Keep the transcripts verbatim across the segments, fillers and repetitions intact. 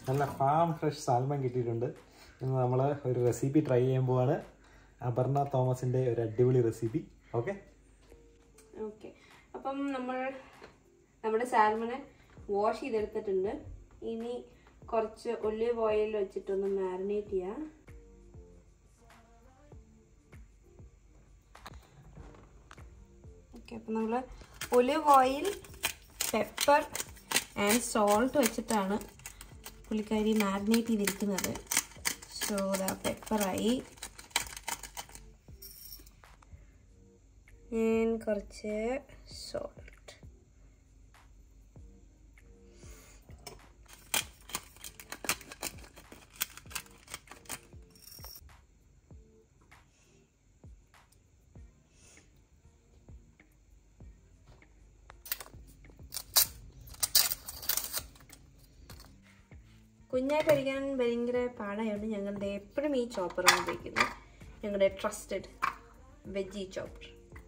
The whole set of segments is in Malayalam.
നല്ല ഫാം ഫ്രഷ് സാൽമൺ കിട്ടിയിട്ടുണ്ട്. ഇന്ന് നമ്മൾ ഒരു റെസിപ്പി ട്രൈ ചെയ്യാൻ പോവാണ്. അപർണ തോമസിൻ്റെ ഒരു അടിപൊളി റെസിപ്പി. ഓക്കെ ഓക്കെ അപ്പം നമ്മൾ നമ്മുടെ സാൽമനെ വാഷ് ചെയ്തെടുത്തിട്ടുണ്ട്. ഇനി കുറച്ച് ഒലിവ് ഓയിൽ വെച്ചിട്ടൊന്ന് മാരിനേറ്റ് ചെയ്യാം. ഓക്കെ അപ്പം നമ്മൾ olive oil, pepper and salt വെച്ചിട്ടാണ് പുളിക്കാരി മാരിനേറ്റ് ചെയ്തിരിക്കുന്നത്. സോ ദാ പെപ്പറായി, കുറച്ച് സോൾട്ട്. കുഞ്ഞായിട്ട് കഴിക്കാൻ ഭയങ്കര പാടായതുകൊണ്ട് ഞങ്ങളുടെ എപ്പോഴും ഈ ചോപ്പറാണ് ഉപയോഗിക്കുന്നത്. ഞങ്ങളുടെ ട്രസ്റ്റഡ് വെജി ചോപ്പർ.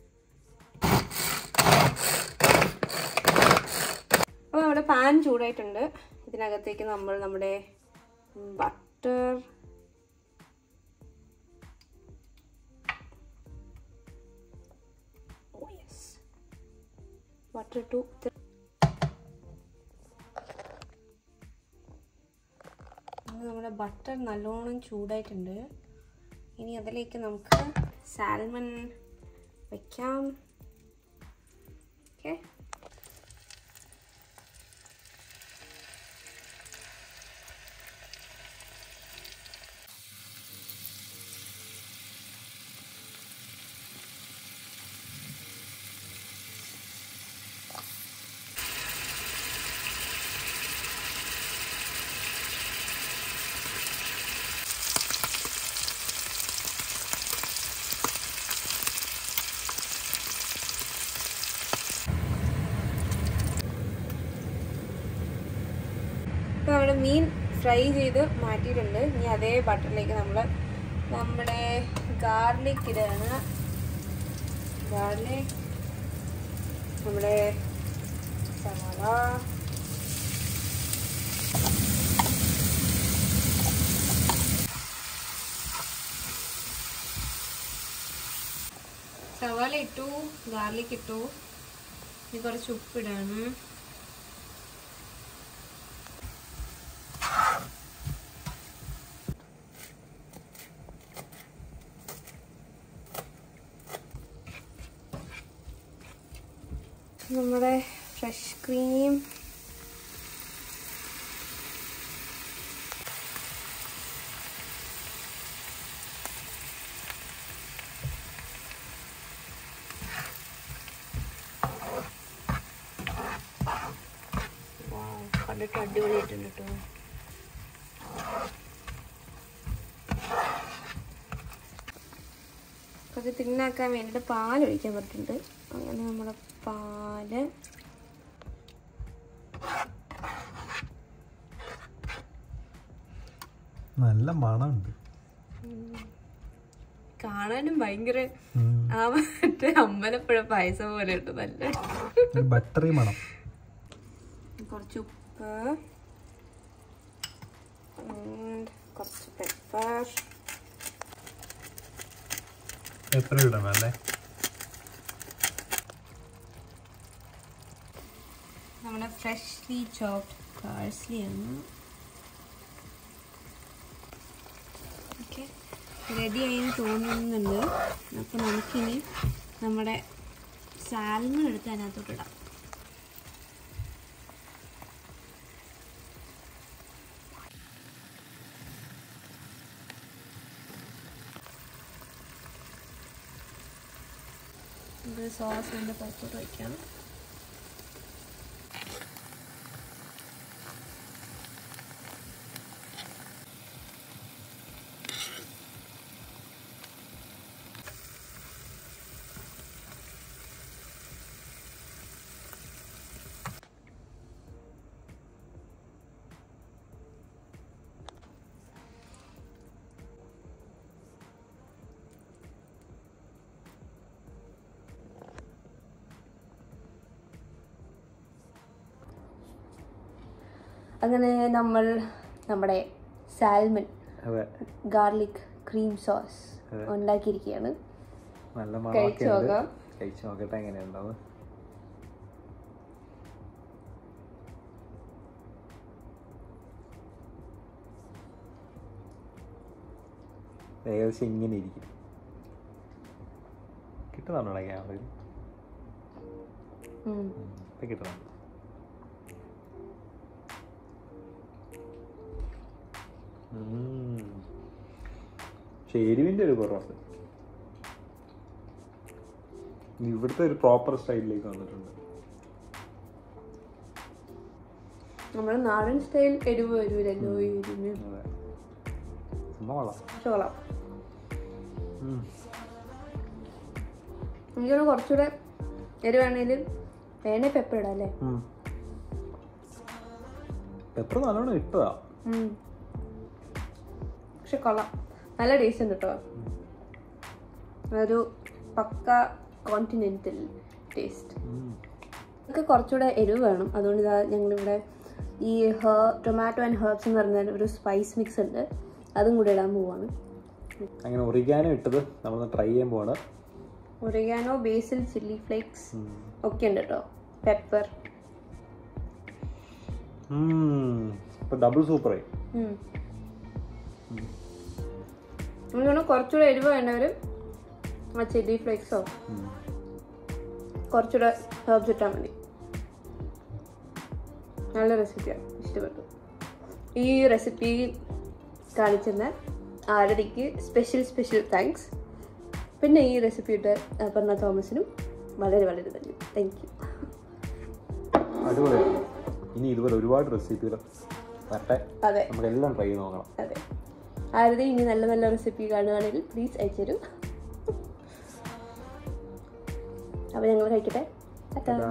അപ്പോൾ നമ്മുടെ പാൻ ചൂടായിട്ടുണ്ട്. ഇതിനകത്തേക്ക് നമ്മൾ നമ്മുടെ butter, oh yes butter to നമ്മുടെ ബട്ടർ നല്ലോണം ചൂടായിട്ടുണ്ട്. ഇനി അതിലേക്ക് നമുക്ക് സാൽമൺ വയ്ക്കാം. ഓക്കെ ഇപ്പോൾ നമ്മുടെ മീൻ ഫ്രൈ ചെയ്ത് മാറ്റിയിട്ടുണ്ട്. ഇനി അതേ ബട്ടറിലേക്ക് നമ്മൾ നമ്മുടെ ഗാർലിക് ഇടാണ്. ഗാർലിക്, നമ്മുടെ സവാള, സവാള ഇട്ടു, ഗാർലിക് ഇട്ടു. ഇനി കുറച്ച് ഉപ്പിടാണ്. നമ്മുടെ ഫ്രഷ് ക്രീം, കണ്ടിട്ട് അടിപൊളിയായിട്ടുണ്ട് കേട്ടോ. കുറച്ച് തിന്നാക്കാൻ വേണ്ടിയിട്ട് പാൽ ഒഴിക്കാൻ പറ്റുന്നുണ്ട്. അങ്ങനെ നമ്മുടെ പാല് നല്ല മണമുണ്ട്. കാണാനും ഭയങ്കര ആ മറ്റേ അമ്പലപ്പുഴ പായസം പോലെ ഉണ്ട്. നല്ല ബട്ടറി മണം. കുറച്ച് ഉപ്പ്, കുറച്ച് പെപ്പർ. പെപ്പർ ഇടണം അല്ലേ? നമ്മുടെ ഫ്രഷ്ലി ചോപ്ഡ് പാഴ്സ്ലി ആണ്. ഓക്കെ റെഡി ആയി തോന്നുന്നുണ്ട്. അപ്പോൾ നമുക്കിനി നമ്മുടെ സാൽമൺ എടുത്ത് അതിനകത്തോട്ട് ഇടാം. ഇത് സോസ് അതിൻ്റെ പുറത്തോട്ട് വയ്ക്കാം. അങ്ങനെ നമ്മൾ നമ്മുടെ സാൽമൺ അതെ ഗാർലിക് ക്രീം സോസ് ഉണ്ടാക്കിയിരിക്കുകയാണ്. നല്ല കഴിച്ചു നോക്കാം. കഴിച്ചു നോക്കട്ടെ എങ്ങനെയുണ്ടാവും. ഏകദേശം ഇങ്ങനെ ഇരിക്കും. കിട്ടുന്നുണ്ടോ ക്യാമറയിൽ? കിട്ടുന്നുണ്ട്. പക്ഷെ എരിവിൻ്റെ ഒരു കുറവുണ്ട്. ഇവിടുത്തെ ഒരു പ്രോപ്പർ സ്റ്റൈലിലേക്ക് വന്നിട്ടുണ്ട്. നമ്മുടെ നാടൻ സ്റ്റൈൽ എരിവ് വരൂലല്ലോ. ചോളം എനിക്കൊന്ന് കുറച്ചുകൂടെ എരിവാണെങ്കിലും വേണേ പെപ്പർ ഇടാം അല്ലേ? പെപ്പർ നല്ലോണം ഇട്ടതാ. പക്ഷെ കൊള്ളാം, നല്ല ടേസ്റ്റ് ഉണ്ട് കേട്ടോ. ഒരു പക്ക കോണ്ടിനെന്റൽ ടേസ്റ്റ്. നമുക്ക് കുറച്ചുകൂടെ എരിവ് വേണം. അതുകൊണ്ട് ഇതാ ഞങ്ങളിവിടെ ഈ ഹെർ ടൊമാറ്റോ ആൻഡ് ഹെർബ്സ് എന്ന് പറഞ്ഞാൽ ഒരു സ്പൈസ് മിക്സ് ഉണ്ട്, അതും കൂടെ ഇടാൻ പോവാണ്. അങ്ങനെ ഒറിഗാനോ ഇട്ടത് നമ്മൾ ട്രൈ ചെയ്യാൻ പോവാണ്. ഒറിഗാനോ, ബേസിൽ, ചില്ലി ഫ്ലേക്സ് ഒക്കെ ഉണ്ട് കേട്ടോ. പെപ്പർ ഡബിൾ സൂപ്പറായി. എനിക്കൊന്ന് കുറച്ചുകൂടെ എരിവ് വേണ്ടവർ ആ ചില്ലി ഫ്ലേക്സോ കുറച്ചുകൂടെ ഹെർബ്സ് ഇട്ടാൽ മതി. നല്ല റെസിപ്പിയാണ്, ഇഷ്ടപ്പെട്ടു. ഈ റെസിപ്പി കാണിച്ചെന്ന ആരതിക്ക് സ്പെഷ്യൽ സ്പെഷ്യൽ താങ്ക്സ്. പിന്നെ ഈ റെസിപ്പി ഇട്ട് അപർണ തോമസിനും വളരെ വളരെ നന്ദി. Thank you. അടിപൊളിയാണ്. ഇനി ഇതുപോലെ ഒരുപാട് റെസിപ്പികൾ വരട്ടെ. അതെ, നമുക്കെല്ലാം ട്രൈ ചെയ്ത് നോക്കണം. അതെ, ആരതി ഇനി നല്ല നല്ല റെസിപ്പി കാണുകയാണെങ്കിൽ പ്ലീസ് അയച്ചു തരൂ. അപ്പോൾ ഞങ്ങൾ കഴിക്കട്ടെ.